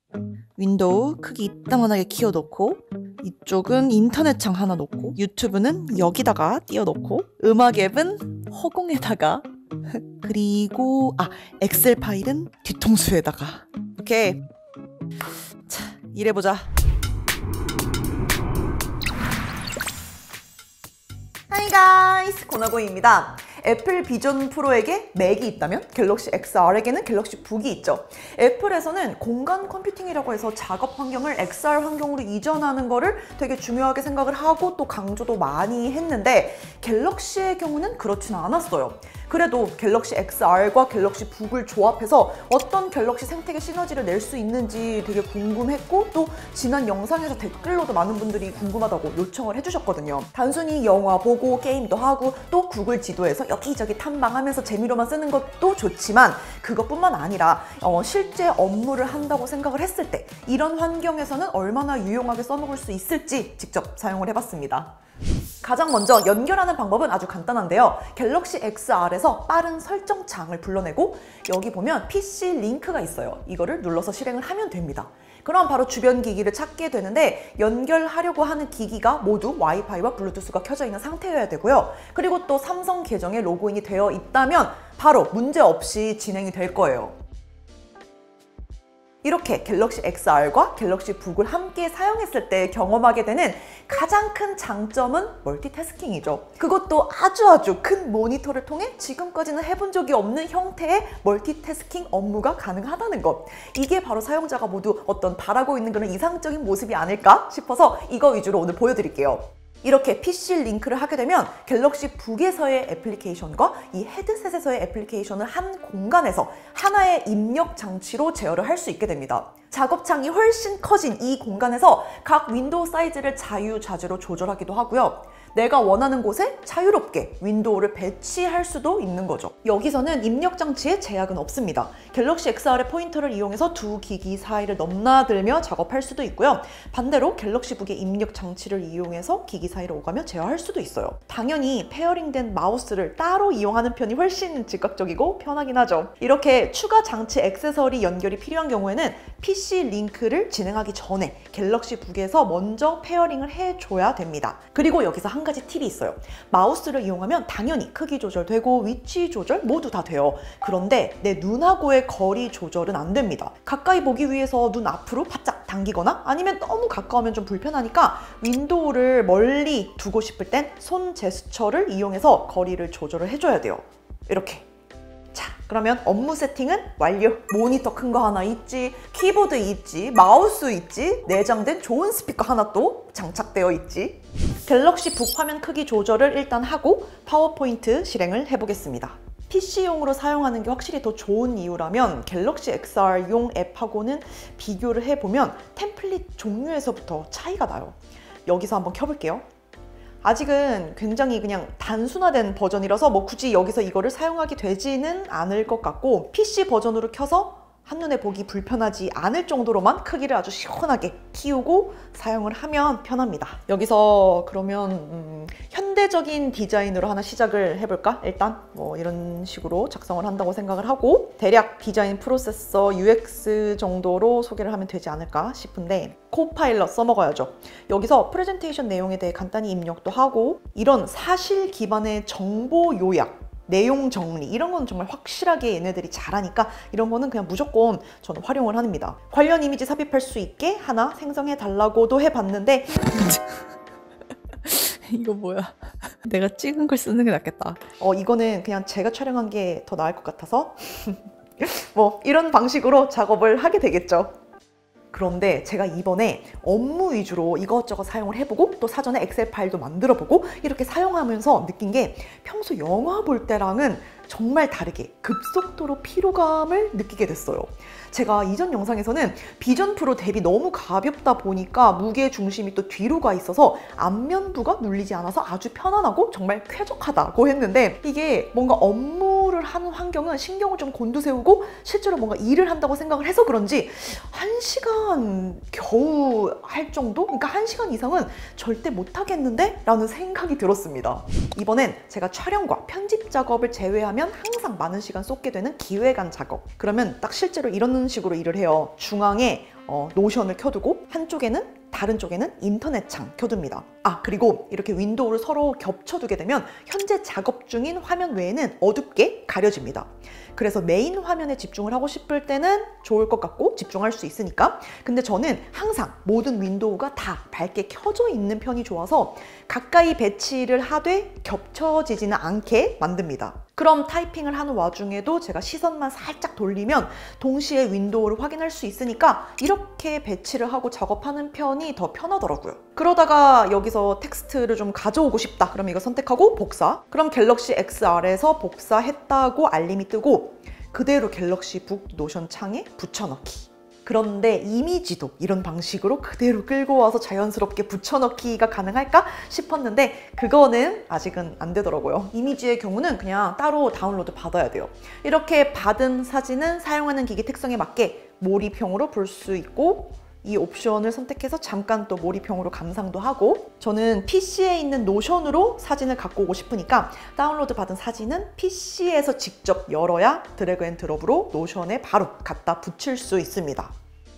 윈도우 크기 이따만하게 키워놓고, 이쪽은 인터넷창 하나 놓고, 유튜브는 여기다가 띄워놓고, 음악 앱은 허공에다가, 그리고 엑셀 파일은 뒤통수에다가. 오케이. 자, 일해보자. 하이 가이스, 고나고입니다. 애플 비전 프로에게 맥이 있다면 갤럭시 XR에게는 갤럭시 북이 있죠. 애플에서는 공간 컴퓨팅이라고 해서 작업 환경을 XR 환경으로 이전하는 거를 되게 중요하게 생각을 하고 또 강조도 많이 했는데, 갤럭시의 경우는 그렇지는 않았어요. 그래도 갤럭시 XR과 갤럭시 북을 조합해서 어떤 갤럭시 생태계 시너지를 낼 수 있는지 되게 궁금했고, 또 지난 영상에서 댓글로도 많은 분들이 궁금하다고 요청을 해주셨거든요. 단순히 영화 보고 게임도 하고 또 구글 지도에서 여기저기 탐방하면서 재미로만 쓰는 것도 좋지만, 그것뿐만 아니라 실제 업무를 한다고 생각을 했을 때 이런 환경에서는 얼마나 유용하게 써먹을 수 있을지 직접 사용을 해봤습니다. 가장 먼저 연결하는 방법은 아주 간단한데요. 갤럭시 XR에서 빠른 설정 창을 불러내고, 여기 보면 PC 링크가 있어요. 이거를 눌러서 실행을 하면 됩니다. 그럼 바로 주변 기기를 찾게 되는데, 연결하려고 하는 기기가 모두 와이파이와 블루투스가 켜져 있는 상태여야 되고요. 그리고 또 삼성 계정에 로그인이 되어 있다면 바로 문제없이 진행이 될 거예요. 이렇게 갤럭시 XR과 갤럭시 북을 함께 사용했을 때 경험하게 되는 가장 큰 장점은 멀티태스킹이죠. 그것도 아주 큰 모니터를 통해 지금까지는 해본 적이 없는 형태의 멀티태스킹 업무가 가능하다는 것. 이게 바로 사용자가 모두 어떤 바라고 있는 그런 이상적인 모습이 아닐까 싶어서 이거 위주로 오늘 보여드릴게요. 이렇게 PC 링크를 하게 되면 갤럭시 북에서의 애플리케이션과 이 헤드셋에서의 애플리케이션을 한 공간에서 하나의 입력 장치로 제어를 할 수 있게 됩니다. 작업창이 훨씬 커진 이 공간에서 각 윈도우 사이즈를 자유자재로 조절하기도 하고요. 내가 원하는 곳에 자유롭게 윈도우를 배치할 수도 있는 거죠. 여기서는 입력 장치에 제약은 없습니다. 갤럭시 XR의 포인터를 이용해서 두 기기 사이를 넘나들며 작업할 수도 있고요. 반대로 갤럭시 북의 입력 장치를 이용해서 기기 사이를 오가며 제어할 수도 있어요. 당연히 페어링된 마우스를 따로 이용하는 편이 훨씬 즉각적이고 편하긴 하죠. 이렇게 추가 장치 액세서리 연결이 필요한 경우에는 PC 링크를 진행하기 전에 갤럭시 북에서 먼저 페어링을 해줘야 됩니다. 그리고 여기서 한 가지 팁이 있어요. 마우스를 이용하면 당연히 크기 조절되고 위치 조절 모두 다 돼요. 그런데 내 눈하고의 거리 조절은 안 됩니다. 가까이 보기 위해서 눈 앞으로 바짝 당기거나 아니면 너무 가까우면 좀 불편하니까 윈도우를 멀리 두고 싶을 땐 손 제스처를 이용해서 거리를 조절을 해줘야 돼요. 이렇게. 자, 그러면 업무 세팅은 완료. 모니터 큰 거 하나 있지, 키보드 있지, 마우스 있지, 내장된 좋은 스피커 하나 또 장착되어 있지. 갤럭시 북 화면 크기 조절을 일단 하고 파워포인트 실행을 해보겠습니다. PC용으로 사용하는 게 확실히 더 좋은 이유라면 갤럭시 XR용 앱하고는 비교를 해보면 템플릿 종류에서부터 차이가 나요. 여기서 한번 켜볼게요. 아직은 굉장히 그냥 단순화된 버전이라서 굳이 여기서 이거를 사용하게 되지는 않을 것 같고, PC 버전으로 켜서 한눈에 보기 불편하지 않을 정도로만 크기를 아주 시원하게 키우고 사용을 하면 편합니다. 여기서 그러면 현대적인 디자인으로 하나 시작을 해볼까? 일단 이런 식으로 작성을 한다고 생각을 하고, 대략 디자인 프로세서 UX 정도로 소개를 하면 되지 않을까 싶은데, 코파일럿 써먹어야죠. 여기서 프레젠테이션 내용에 대해 간단히 입력도 하고, 이런 사실 기반의 정보 요약, 내용 정리 이런 건 정말 확실하게 얘네들이 잘하니까 이런 거는 그냥 무조건 저는 활용을 합니다. 관련 이미지 삽입할 수 있게 하나 생성해 달라고도 해봤는데 이거 뭐야? 내가 찍은 걸 쓰는 게 낫겠다. 이거는 그냥 제가 촬영한 게 더 나을 것 같아서 이런 방식으로 작업을 하게 되겠죠. 그런데 제가 이번에 업무 위주로 이것저것 사용을 해보고 또 사전에 엑셀 파일도 만들어보고 이렇게 사용하면서 느낀 게, 평소 영화 볼 때랑은 정말 다르게 급속도로 피로감을 느끼게 됐어요. 제가 이전 영상에서는 비전 프로 대비 너무 가볍다 보니까 무게 중심이 또 뒤로 가 있어서 안면부가 눌리지 않아서 아주 편안하고 정말 쾌적하다고 했는데, 이게 뭔가 업무를 하는 환경은 신경을 좀 곤두세우고 실제로 뭔가 일을 한다고 생각을 해서 그런지 1시간 겨우 할 정도? 그러니까 1시간 이상은 절대 못하겠는데? 라는 생각이 들었습니다. 이번엔 제가 촬영과 편집 작업을 제외하면 항상 많은 시간 쏟게 되는 기획안 작업. 그러면 딱 실제로 이런 식으로 일을 해요. 중앙에 노션을 켜두고 한쪽에는 다른 쪽에는 인터넷 창 켜둡니다. 그리고 이렇게 윈도우를 서로 겹쳐두게 되면 현재 작업 중인 화면 외에는 어둡게 가려집니다. 그래서 메인 화면에 집중을 하고 싶을 때는 좋을 것 같고 집중할 수 있으니까. 근데 저는 항상 모든 윈도우가 다 밝게 켜져 있는 편이 좋아서 가까이 배치를 하되 겹쳐지지는 않게 만듭니다. 그럼 타이핑을 하는 와중에도 제가 시선만 살짝 돌리면 동시에 윈도우를 확인할 수 있으니까 이렇게 배치를 하고 작업하는 편이 더 편하더라고요. 그러다가 여기서 텍스트를 좀 가져오고 싶다. 그럼 이거 선택하고 복사. 그럼 갤럭시 XR에서 복사했다고 알림이 뜨고 그대로 갤럭시 북 노션 창에 붙여넣기. 그런데 이미지도 이런 방식으로 그대로 끌고 와서 자연스럽게 붙여넣기가 가능할까 싶었는데 그거는 아직은 안 되더라고요. 이미지의 경우는 그냥 따로 다운로드 받아야 돼요. 이렇게 받은 사진은 사용하는 기기 특성에 맞게 몰입형으로 볼 수 있고 이 옵션을 선택해서 잠깐 또 몰입형으로 감상도 하고 저는 PC에 있는 노션으로 사진을 갖고 오고 싶으니까 다운로드 받은 사진은 PC에서 직접 열어야 드래그 앤 드롭으로 노션에 바로 갖다 붙일 수 있습니다.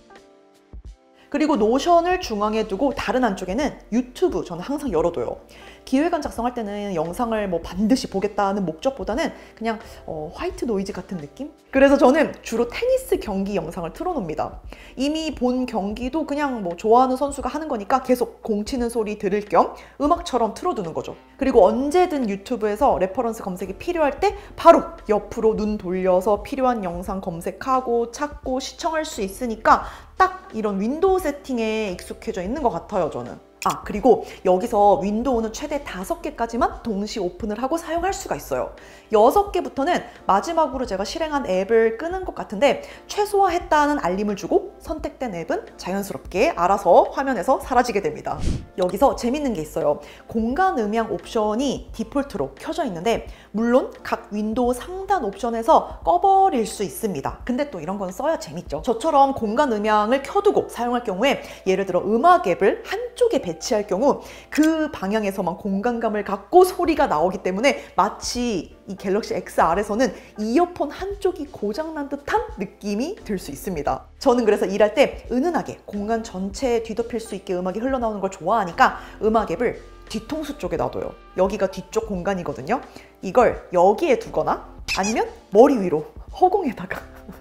그리고 노션을 중앙에 두고 다른 한쪽에는 유튜브 저는 항상 열어둬요. 기획안 작성할 때는 영상을 뭐 반드시 보겠다는 목적보다는 그냥 화이트 노이즈 같은 느낌? 그래서 저는 주로 테니스 경기 영상을 틀어놓습니다. 이미 본 경기도 그냥 뭐 좋아하는 선수가 하는 거니까 계속 공 치는 소리 들을 겸 음악처럼 틀어두는 거죠. 그리고 언제든 유튜브에서 레퍼런스 검색이 필요할 때 바로 옆으로 눈 돌려서 필요한 영상 검색하고 찾고 시청할 수 있으니까 딱 이런 윈도우 세팅에 익숙해져 있는 것 같아요, 저는. 그리고 여기서 윈도우는 최대 5개까지만 동시 오픈을 하고 사용할 수가 있어요. 6개부터는 마지막으로 제가 실행한 앱을 끄는 것 같은데 최소화했다는 알림을 주고 선택된 앱은 자연스럽게 알아서 화면에서 사라지게 됩니다. 여기서 재밌는 게 있어요. 공간 음향 옵션이 디폴트로 켜져 있는데 물론 각 윈도우 상단 옵션에서 꺼버릴 수 있습니다. 근데 또 이런 건 써야 재밌죠. 저처럼 공간 음향을 켜두고 사용할 경우에 예를 들어 음악 앱을 한쪽에 배치할 경우 그 방향에서만 공간감을 갖고 소리가 나오기 때문에 마치 이 갤럭시 XR에서는 이어폰 한쪽이 고장난 듯한 느낌이 들 수 있습니다. 저는 그래서 일할 때 은은하게 공간 전체에 뒤덮일 수 있게 음악이 흘러나오는 걸 좋아하니까 음악 앱을 뒤통수 쪽에 놔둬요. 여기가 뒤쪽 공간이거든요. 이걸 여기에 두거나 아니면 머리 위로 허공에다가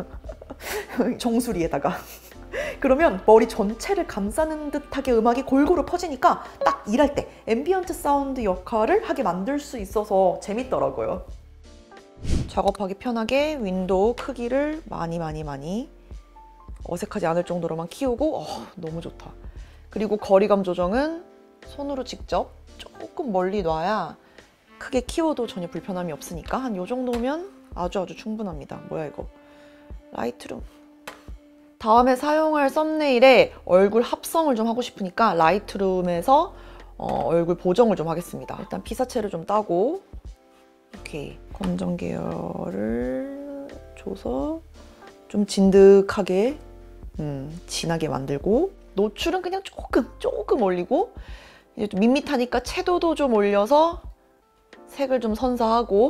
정수리에다가 그러면 머리 전체를 감싸는 듯하게 음악이 골고루 퍼지니까 딱 일할 때 앰비언트 사운드 역할을 하게 만들 수 있어서 재밌더라고요. 작업하기 편하게 윈도우 크기를 많이 어색하지 않을 정도로만 키우고 너무 좋다. 그리고 거리감 조정은 손으로 직접 조금 멀리 놔야 크게 키워도 전혀 불편함이 없으니까 한 요 정도면 아주 충분합니다. 뭐야 이거? 라이트룸. 다음에 사용할 썸네일에 얼굴 합성을 좀 하고 싶으니까 라이트룸에서 얼굴 보정을 좀 하겠습니다. 일단 피사체를 좀 따고 이렇게 검정 계열을 줘서 좀 진득하게 진하게 만들고 노출은 그냥 조금 올리고 이제 좀 밋밋하니까 채도도 좀 올려서 색을 좀 선사하고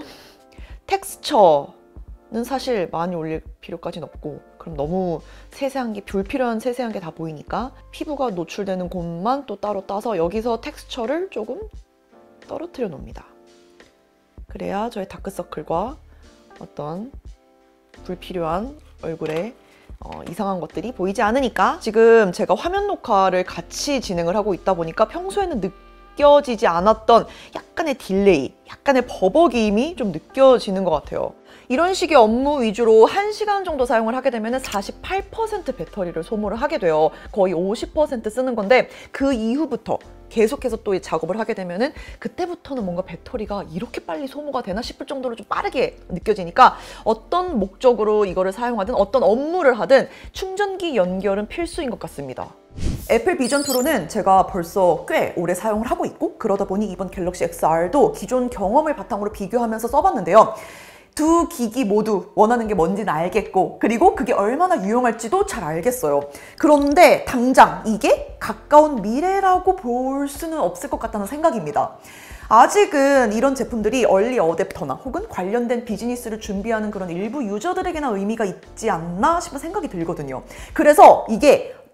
텍스처는 사실 많이 올릴 필요까지는 없고 그럼 너무 세세한 게 불필요한 세세한 게 다 보이니까 피부가 노출되는 곳만 또 따로 따서 여기서 텍스처를 조금 떨어뜨려 놓습니다. 그래야 저의 다크서클과 어떤 불필요한 얼굴에 이상한 것들이 보이지 않으니까 지금 제가 화면 녹화를 같이 진행을 하고 있다 보니까 평소에는 느껴지지 않았던 약간의 딜레이, 약간의 버벅임이 좀 느껴지는 것 같아요. 이런 식의 업무 위주로 1시간 정도 사용을 하게 되면 48% 배터리를 소모를 하게 돼요. 거의 50% 쓰는 건데 그 이후부터 계속해서 또 작업을 하게 되면은 그때부터는 뭔가 배터리가 이렇게 빨리 소모가 되나 싶을 정도로 좀 빠르게 느껴지니까 어떤 목적으로 이거를 사용하든 어떤 업무를 하든 충전기 연결은 필수인 것 같습니다. 애플 비전 프로는 제가 벌써 꽤 오래 사용을 하고 있고 그러다 보니 이번 갤럭시 XR도 기존 경험을 바탕으로 비교하면서 써봤는데요. 두 기기 모두 원하는 게 뭔지는 알겠고 그리고 그게 얼마나 유용할지도 잘 알겠어요. 그런데 당장 이게 가까운 미래라고 볼 수는 없을 것 같다는 생각입니다. 아직은 이런 제품들이 얼리 어댑터나 혹은 관련된 비즈니스를 준비하는 그런 일부 유저들에게나 의미가 있지 않나 싶은 생각이 들거든요. 그래서 이게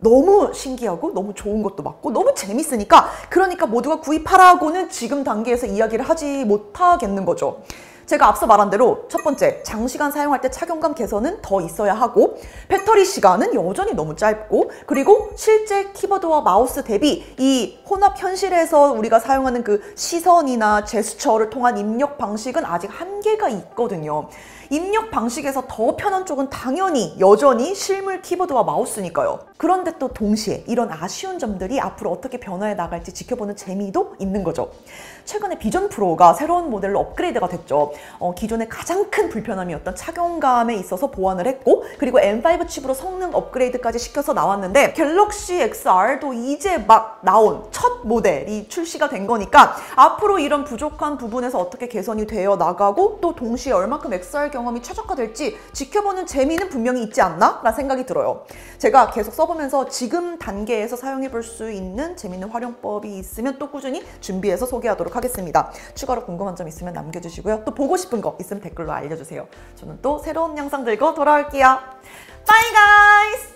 너무 신기하고 너무 좋은 것도 맞고 너무 재밌으니까 그러니까 모두가 구입하라고는 지금 단계에서 이야기를 하지 못하겠는 거죠. 제가 앞서 말한 대로 첫 번째, 장시간 사용할 때 착용감 개선은 더 있어야 하고 배터리 시간은 여전히 너무 짧고 그리고 실제 키보드와 마우스 대비 이 혼합 현실에서 우리가 사용하는 그 시선이나 제스처를 통한 입력 방식은 아직 한계가 있거든요. 입력 방식에서 더 편한 쪽은 당연히 여전히 실물 키보드와 마우스니까요. 그런데 또 동시에 이런 아쉬운 점들이 앞으로 어떻게 변화해 나갈지 지켜보는 재미도 있는 거죠. 최근에 비전 프로가 새로운 모델로 업그레이드가 됐죠. 기존의 가장 큰 불편함이었던 착용감에 있어서 보완을 했고 그리고 M5 칩으로 성능 업그레이드까지 시켜서 나왔는데 갤럭시 XR도 이제 막 나온 첫 모델이 출시가 된 거니까 앞으로 이런 부족한 부분에서 어떻게 개선이 되어 나가고 또 동시에 얼마큼 XR 경험이 최적화될지 지켜보는 재미는 분명히 있지 않나? 라는 생각이 들어요. 제가 계속 써보면서 지금 단계에서 사용해 볼 수 있는 재밌는 활용법이 있으면 또 꾸준히 준비해서 소개하도록 하겠습니다. 추가로 궁금한 점 있으면 남겨주시고요. 또 보고 싶은 거 있으면 댓글로 알려주세요. 저는 또 새로운 영상 들고 돌아올게요. Bye guys!